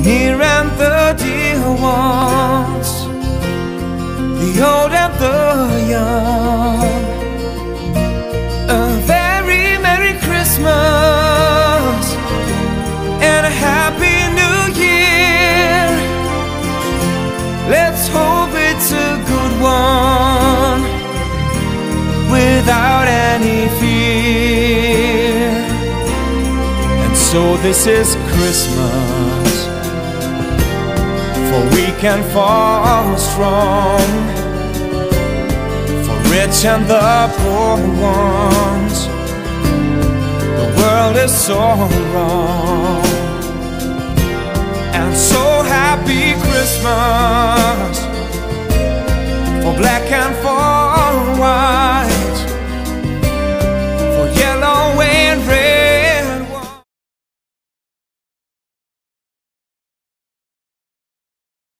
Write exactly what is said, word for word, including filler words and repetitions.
near and the dear ones, the old and the young. A very Merry Christmas and a Happy New Year. Let's hope it's a good one without any fear. And so this is Christmas, for weak and for strong, for rich and the poor ones. The world is so wrong. And so happy Christmas for black and for